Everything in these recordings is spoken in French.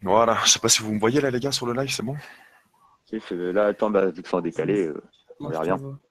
Voilà, je sais pas si vous me voyez là les gars sur le live, c'est bon? Là, attends, bah, vu que c'est en décalé, on Moi, je verra te bien. vois.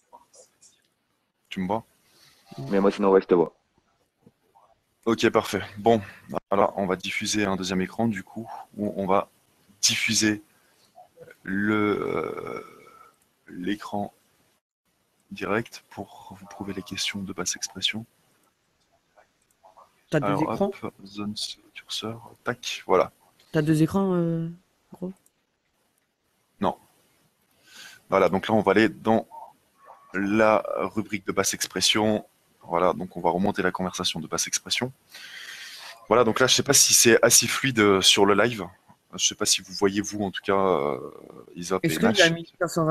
Tu me vois? Mais moi, sinon, ouais, je te vois. Ok, parfait. Bon, alors on va diffuser un deuxième écran du coup, où on va diffuser l'écran direct pour vous prouver les questions de basse expression. T'as deux Alors écrans? hop, zone curseur, tac, voilà. T'as deux écrans, gros? Non, voilà, donc là on va aller dans la rubrique de basse expression. Voilà, donc on va remonter la conversation de basse expression. Voilà, donc là je sais pas si c'est assez fluide sur le live. Je sais pas si vous voyez vous en tout cas Isop et Est-ce qu'il a Nash. mis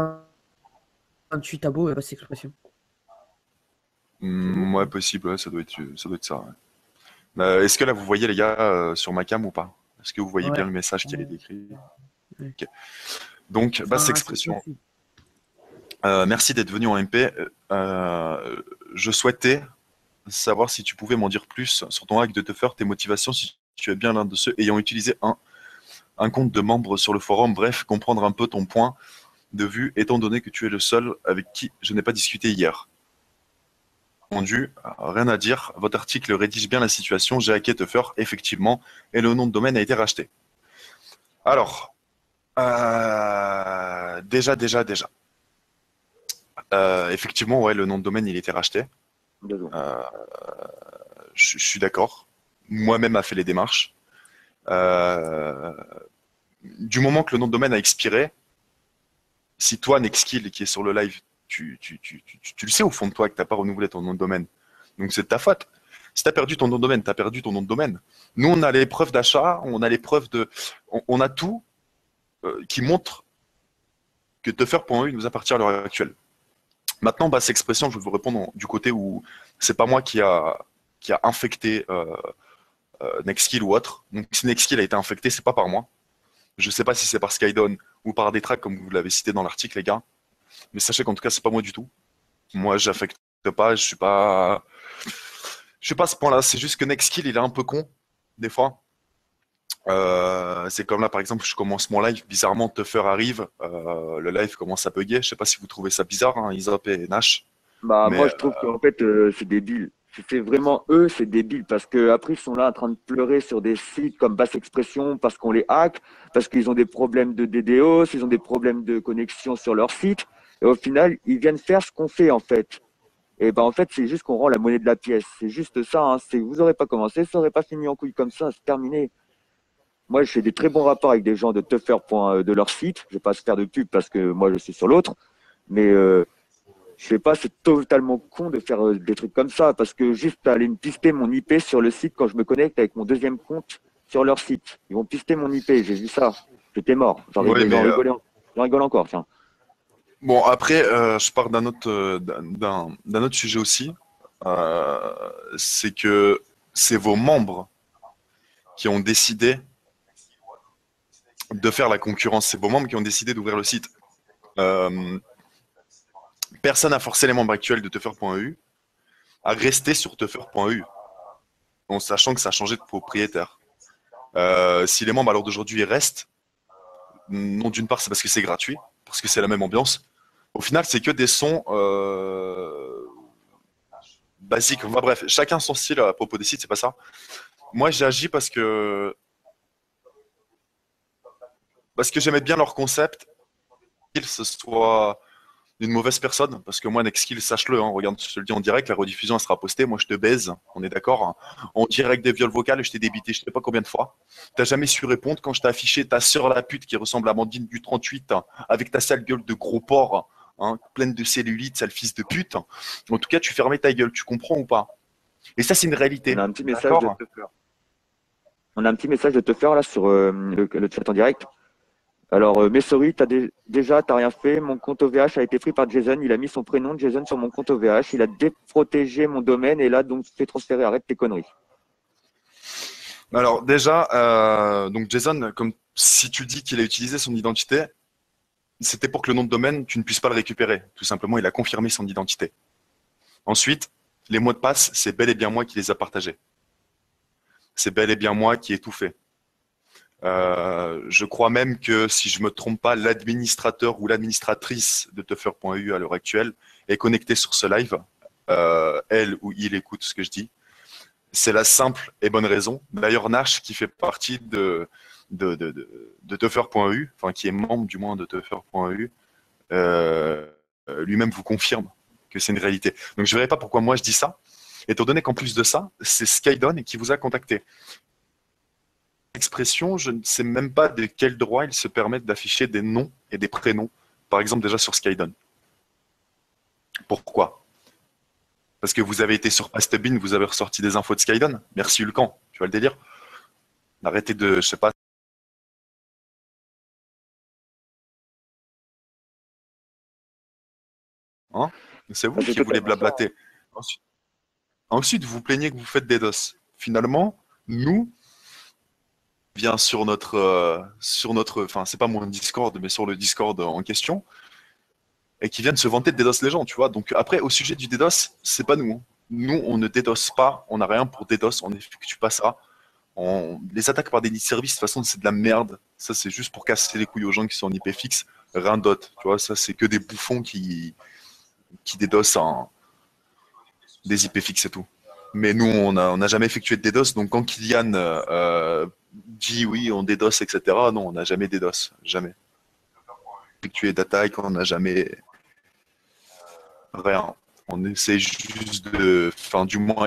528 tabos, basse expression? C'est bon, Ouais, hein. possible, ouais, ça doit être ça. Ouais. Est-ce que là vous voyez les gars sur ma cam ou pas? Est-ce que vous voyez bien Ouais. le message qui est Ouais, décrit? ouais. Ok. Donc basse Enfin, c'est expression. possible. Merci d'être venu en MP. Je souhaitais savoir si tu pouvais m'en dire plus sur ton hack de te faire tes motivations, si tu es bien l'un de ceux ayant utilisé un compte de membre sur le forum. Bref, comprendre un peu ton point de vue, étant donné que tu es le seul avec qui je n'ai pas discuté hier. Répondu, rien à dire. Votre article rédige bien la situation. J'ai hacké Tuffer, effectivement, et le nom de domaine a été racheté. Alors, déjà. Effectivement, ouais, le nom de domaine, il a été racheté. 2 secondes. Euh, je suis d'accord. Moi-même a fait les démarches. Euh, du moment que le nom de domaine a expiré, si toi, Nextkill, qui est sur le live, tu le sais au fond de toi que tu n'as pas renouvelé ton nom de domaine. Donc c'est de ta faute. Si tu as perdu ton nom de domaine, tu as perdu ton nom de domaine. Nous, on a les preuves d'achat, on a les preuves de. On a tout qui montre que Tuffer.eu nous appartient à l'heure actuelle. Maintenant, basse expression, je vais vous répondre du côté où c'est pas moi qui a infecté Nextkill ou autre. Donc si Nextkill a été infecté, c'est pas par moi. Je sais pas si c'est par Skydon ou par des tracks comme vous l'avez cité dans l'article, les gars. Mais sachez qu'en tout cas, c'est pas moi du tout. Moi, j'affecte pas, je suis pas à ce point-là. C'est juste que Nextkill, il est un peu con, des fois. C'est comme là, par exemple, je commence mon live, bizarrement, Tuffer arrive, le live commence à bugger. Je sais pas si vous trouvez ça bizarre, hein, Isop et Nash. Bah, Mais moi, je trouve qu'en fait, c'est débile. Si c'est vraiment eux, c'est débile parce que après ils sont là en train de pleurer sur des sites comme Basse Expression parce qu'on les hack, parce qu'ils ont des problèmes de DDoS, ils ont des problèmes de connexion sur leur site. Et au final, ils viennent faire ce qu'on fait en fait. Et ben en fait, c'est juste qu'on rend la monnaie de la pièce. C'est juste ça. Hein. C'est vous aurez pas commencé, ça aurait pas fini en couille comme ça. C'est terminé. Moi, je fais des très bons rapports avec des gens de Tuffer de leur site. Je vais pas se faire de pub parce que moi, je suis sur l'autre. Mais je sais pas, c'est totalement con de faire des trucs comme ça parce que juste aller me pister mon IP sur le site quand je me connecte avec mon deuxième compte sur leur site. Ils vont pister mon IP, j'ai vu ça. J'étais mort. ouais, J'en rigole encore, tiens. bon, après, je pars d'un autre sujet aussi. C'est que c'est vos membres qui ont décidé de faire la concurrence. C'est vos membres qui ont décidé d'ouvrir le site. Euh, Personne n'a forcé les membres actuels de Tuffer.eu à rester sur Tuffer.eu, en sachant que ça a changé de propriétaire. Si les membres à l'heure d'aujourd'hui restent, non, d'une part, c'est parce que c'est gratuit, parce que c'est la même ambiance. Au final, c'est que des sons basiques. Enfin, bref, chacun son style à propos des sites, c'est pas ça. Moi, j'ai agi parce que j'aimais bien leur concept, qu'il ce soit une mauvaise personne, parce que moi, Nextkill, sache-le, hein, regarde, je te le dis en direct, la rediffusion, elle sera postée, moi, je te baise, on est d'accord, hein, en direct des viols vocales, je t'ai débité, je sais pas combien de fois. T'as jamais su répondre quand je t'ai affiché ta sœur la pute qui ressemble à Amandine du 38, hein, avec ta sale gueule de gros porc, hein, pleine de cellulite, sale fils de pute. En tout cas, tu fermais ta gueule, tu comprends ou pas? Et ça, c'est une On réalité, a un petit message de d'accord? te faire. On a un petit message de te faire là sur le chat en direct. Alors, Messory, déjà, t'as rien fait. Mon compte OVH a été pris par Jason. Il a mis son prénom de Jason sur mon compte OVH. Il a déprotégé mon domaine et là, donc, fait transférer. Arrête tes conneries. Alors déjà, donc Jason, comme si tu dis qu'il a utilisé son identité, c'était pour que le nom de domaine, tu ne puisses pas le récupérer. Tout simplement, il a confirmé son identité. Ensuite, les mots de passe, c'est bel et bien moi qui les a partagés. C'est bel et bien moi qui ai tout fait. Je crois même que, si je me trompe pas, l'administrateur ou l'administratrice de Tuffer.eu à l'heure actuelle est connectée sur ce live. Elle ou il écoute ce que je dis. C'est la simple et bonne raison. D'ailleurs, Nash, qui fait partie de Tuffer.eu, enfin qui est membre du moins de Tuffer.eu, lui-même vous confirme que c'est une réalité. Donc je ne verrai pas pourquoi moi je dis ça, étant donné qu'en plus de ça, c'est Skydon qui vous a contacté. Expression, je ne sais même pas de quel droit ils se permettent d'afficher des noms et des prénoms, par exemple déjà sur Skydon. Pourquoi? Parce que vous avez été sur Pastebin, vous avez ressorti des infos de Skydon. Merci Ulcan, tu vois le délire? Arrêtez de, je sais pas. Hein, c'est Ah, vous c'est qui voulez totalement ça, hein. blablater. Ensuite, vous plaignez que vous faites des DOS. Finalement, nous, vient enfin, c'est pas mon Discord, mais sur le Discord en question, et qui viennent se vanter de DDoS les gens, tu vois. Donc après, au sujet du DDoS, c'est pas nous, hein. Nous, on ne DDoS pas, on n'a rien pour DDoS, on effectue pas ça. Les attaques par des services, de toute façon, c'est de la merde. Ça, c'est juste pour casser les couilles aux gens qui sont en IP fixe. Rien d'autre, tu vois. Ça, c'est que des bouffons qui DDoS des IP fixes et tout. Mais nous, on n'a jamais effectué de DDoS. Donc quand Kylian dit oui, on DDoS, etc., non, on n'a jamais DDoS. Jamais. Effectué d'attaque, on n'a jamais rien. On essaie juste de. Enfin, du moins,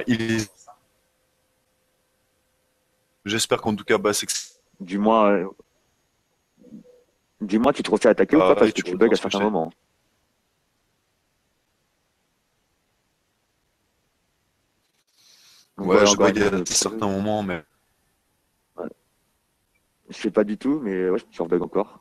j'espère qu'en tout cas, bah, c'est que Du moins, dis-moi, tu te refais attaquer ou pas pareil, parce que tu tu bugs reviens à ce que je certains sais. moments. Donc Ouais, voilà je encore bug une à preuve. certains moments, mais. Ouais. Je sais pas du tout, mais ouais, tu bug encore.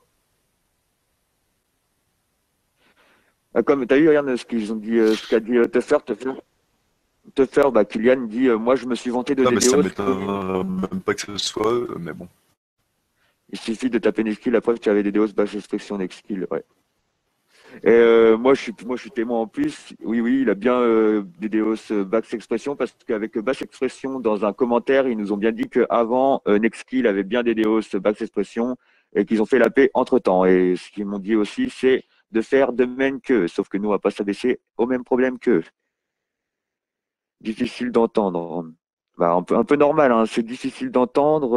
Ah, comme t'as eu, regarde ce qu'ils ont dit, ce qu'a dit Teffer, bah, Kylian dit, moi je me suis vanté de Non, mais ça DDoS. m'étonne même pas que ce soit eux, mais bon. Il suffit de taper Nexkill, la preuve que tu avais DDoS bash restriction Nexkill, ouais. Et moi, je suis témoin en plus. Oui, oui, il a bien DDoS Bax Expression parce qu'avec Bash Expression, dans un commentaire, ils nous ont bien dit qu'avant, Nextkill avait bien DDoS Bax Expression et qu'ils ont fait la paix entre-temps. Et ce qu'ils m'ont dit aussi, c'est de faire de même qu'eux. Sauf que nous, on va pas s'abaisser au même problème qu'eux. Difficile d'entendre. Bah, un peu normal, hein. C'est difficile d'entendre.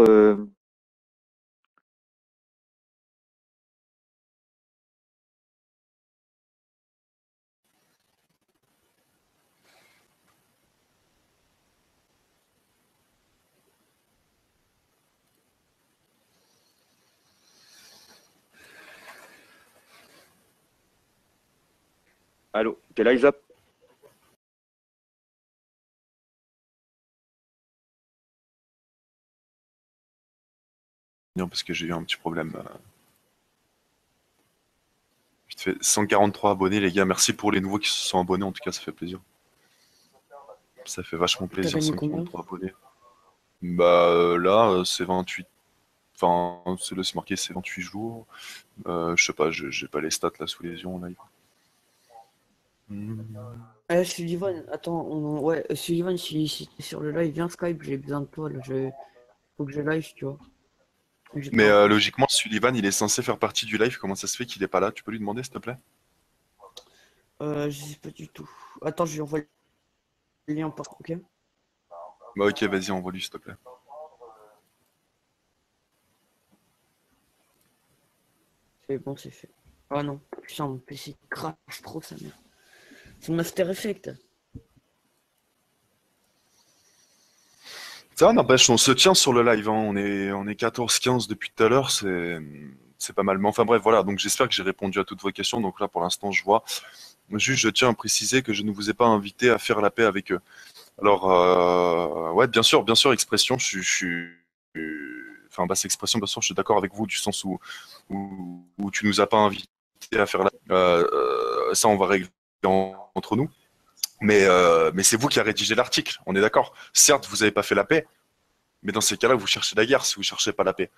Allô, t'es là, Isap? Non, parce que j'ai eu un petit problème. Vite fait. 143 abonnés, les gars. Merci pour les nouveaux qui se sont abonnés. En tout cas, ça fait plaisir. Ça fait vachement T'as plaisir, gagné combien? 143 abonnés. Bah là, c'est 28. Enfin, c'est marqué, c'est 28 jours. Je sais pas, j'ai pas les stats là sous les yeux en live. Sullivan, attends, ouais, Sullivan, si t'es sur le live, viens Skype, j'ai besoin de toi, là, faut que je live, tu vois. J'ai Mais pas encore. logiquement, Sullivan, il est censé faire partie du live. Comment ça se fait qu'il est pas là? Tu peux lui demander, s'il te plaît? Je sais pas du tout. Attends, je lui envoie le lien par, ok? Bah ok, vas-y, envoie-lui, s'il te plaît. C'est bon, c'est fait. Ah non, putain, mon PC crache trop, sa mère. C'est mon After Effects. Ça n'empêche, on se tient sur le live, hein. On est 14-15 depuis tout à l'heure, c'est pas mal. Mais enfin bref, voilà, donc j'espère que j'ai répondu à toutes vos questions. Donc là, pour l'instant, je vois. Juste, je tiens à préciser que je ne vous ai pas invité à faire la paix avec eux. Alors, ouais, bien sûr, expression, enfin, basse expression, bien sûr, je suis d'accord avec vous, du sens où tu nous as pas invité à faire la ça, on va régler entre nous. Mais c'est vous qui avez rédigé l'article, on est d'accord. Certes, vous n'avez pas fait la paix, mais dans ces cas-là, vous cherchez la guerre si vous cherchez pas la paix.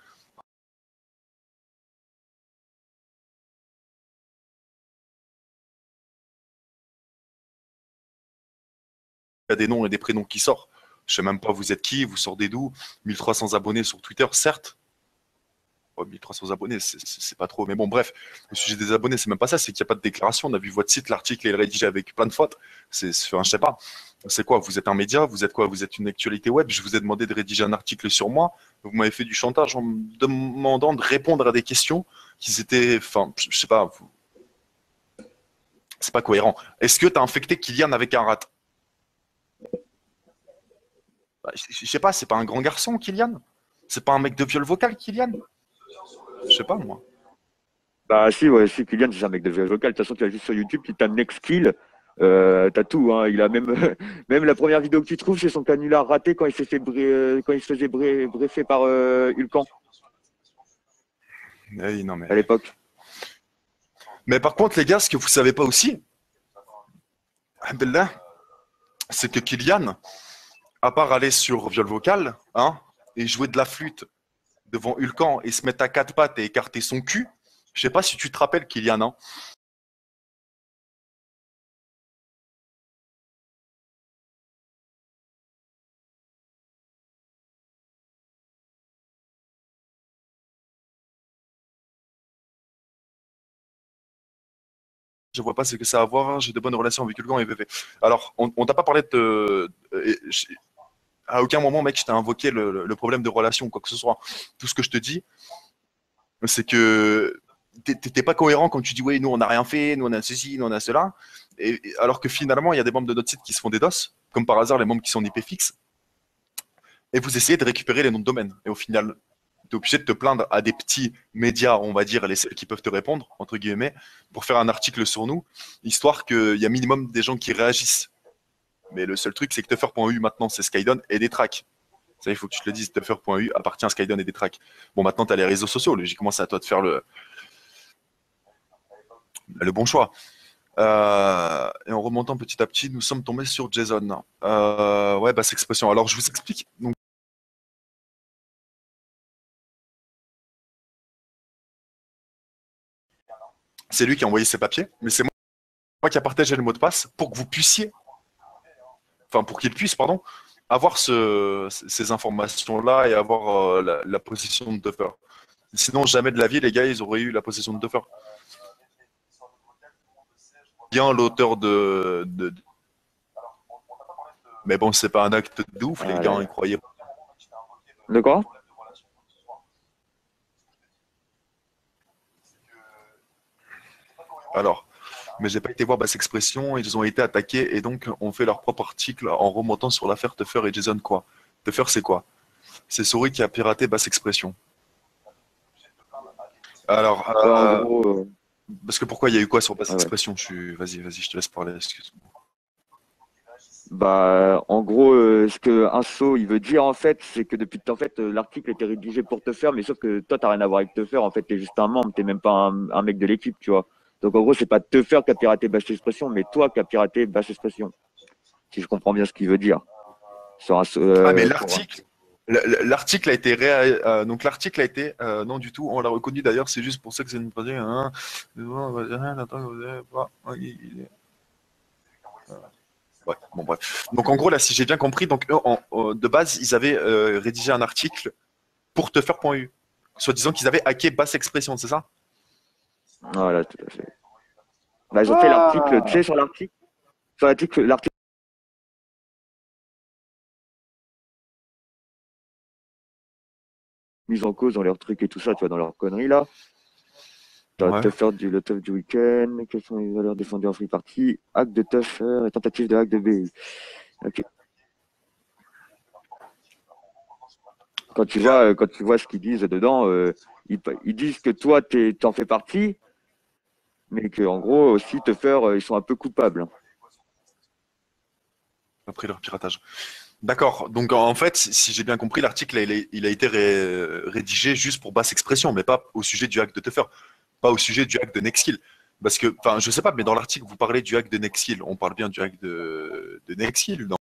Il y a des noms et des prénoms qui sortent. Je sais même pas vous êtes qui, vous sortez d'où. 1300 abonnés sur Twitter, certes. Ouais, 1300 abonnés, c'est pas trop. Mais bon, bref, au sujet des abonnés, c'est même pas ça, c'est qu'il n'y a pas de déclaration. On a vu votre site, l'article est rédigé avec plein de fautes. Enfin, je sais pas. C'est quoi? Vous êtes un média? Vous êtes quoi? Vous êtes une actualité web? Je vous ai demandé de rédiger un article sur moi. Vous m'avez fait du chantage en me demandant de répondre à des questions qui étaient, enfin, je sais pas, c'est pas cohérent. Est-ce que tu as infecté Kylian avec un rat? Bah, je sais pas, c'est pas un grand garçon, Kylian? C'est pas un mec de viol vocal, Kylian? Je sais pas, moi. Bah si, ouais, si, Kylian, c'est un mec de vocal. De toute façon, tu vas juste sur YouTube, tu tapes Nextkill, t'as tout, hein. Il a même, même la première vidéo que tu trouves, c'est son canular raté quand il s'est fait quand il se faisait briefer par Hulkan Oui, non, à l'époque. mais par contre, les gars, ce que vous savez pas aussi, Alhamdoulilah, c'est que Kylian, à part aller sur viol vocal, hein, et jouer de la flûte devant Hulkan et se mettre à quatre pattes et écarter son cul, je sais pas si tu te rappelles, Kylian, hein. Je vois pas ce que ça a à voir, hein. J'ai de bonnes relations avec Hulkan et VV. Alors, on t'a pas parlé de... À aucun moment, mec, je t'ai invoqué le problème de relation ou quoi que ce soit. Tout ce que je te dis, c'est que t'es pas cohérent quand tu dis, oui, nous, on n'a rien fait, nous, on a ceci, nous, on a cela. Alors que finalement, il y a des membres de notre site qui se font des DOS, comme par hasard, les membres qui sont en IP fixe, et vous essayez de récupérer les noms de domaine. Et au final, tu es obligé de te plaindre à des petits médias, on va dire, les seuls qui peuvent te répondre, entre guillemets, pour faire un article sur nous, histoire qu'il y a minimum des gens qui réagissent. Mais le seul truc, c'est que Tuffer.eu maintenant, c'est Skydon et des tracks. Ça, il faut que tu te le dises, Tuffer.eu appartient à Skydon et des tracks. Bon, maintenant, tu as les réseaux sociaux. Logiquement, c'est à toi de faire le bon choix. Et en remontant petit à petit, nous sommes tombés sur Jason. Ouais, basse expression. Alors, je vous explique. Donc, c'est lui qui a envoyé ses papiers, mais c'est moi qui a partagé le mot de passe pour que vous puissiez, enfin, pour qu'il puisse, pardon, avoir ces informations-là et avoir la possession de Tuffer. Sinon, jamais de la vie, les gars, ils auraient eu la possession de Tuffer. Bien l'auteur Mais bon, c'est pas un acte de ouf, les gars, ils croyaient. De quoi? Alors, mais j'ai pas été voir Basse Expression, ils ont été attaqués et donc ont fait leur propre article en remontant sur l'affaire Tuffer et Jason quoi. Tuffer, c'est quoi? C'est Sori qui a piraté Basse Expression. Alors, En gros, parce que pourquoi il y a eu quoi sur Basse ouais. Expression? Vas-y, je te laisse parler, excuse-moi. Bah, en gros, ce que Inso il veut dire en fait, c'est que depuis en fait l'article était rédigé pour te faire, mais sauf que toi t'as rien à voir avec te faire. En fait, t'es juste un membre, t'es même pas un mec de l'équipe, tu vois. Donc en gros, c'est pas te faire qui a piraté Basse Expression, mais toi qui a piraté Basse Expression. Si je comprends bien ce qu'il veut dire. Sur Ah mais l'article a été donc l'article a été non du tout, on l'a reconnu d'ailleurs, c'est juste pour ça que c'est une hein, ouais, bon bref. Donc en gros là, si j'ai bien compris, donc de base ils avaient rédigé un article pour Tuffer.eu, soi-disant qu'ils avaient hacké Basse Expression, c'est ça? Voilà, tout à fait. Bah, ils ont fait l'article, tu sais, sur l'article mise en cause dans leurs trucs et tout ça, tu vois, dans leurs conneries là. Ouais. Tuffer le teuf du week-end, quelles sont les valeurs défendues en free party, hack de Tuffer et tentative de hack de BI. Ok. Quand tu vois ce qu'ils disent dedans, ils disent que toi, t'en fais partie, mais qu'en gros, aussi, Tuffer, ils sont un peu coupables. Après leur piratage. D'accord. Donc en fait, si j'ai bien compris, l'article il a été rédigé juste pour Basse Expression, mais pas au sujet du hack de Tuffer, pas au sujet du hack de Nextkill. Parce que, enfin, je sais pas, mais dans l'article, vous parlez du hack de Nextkill. On parle bien du hack de Nextkill, non?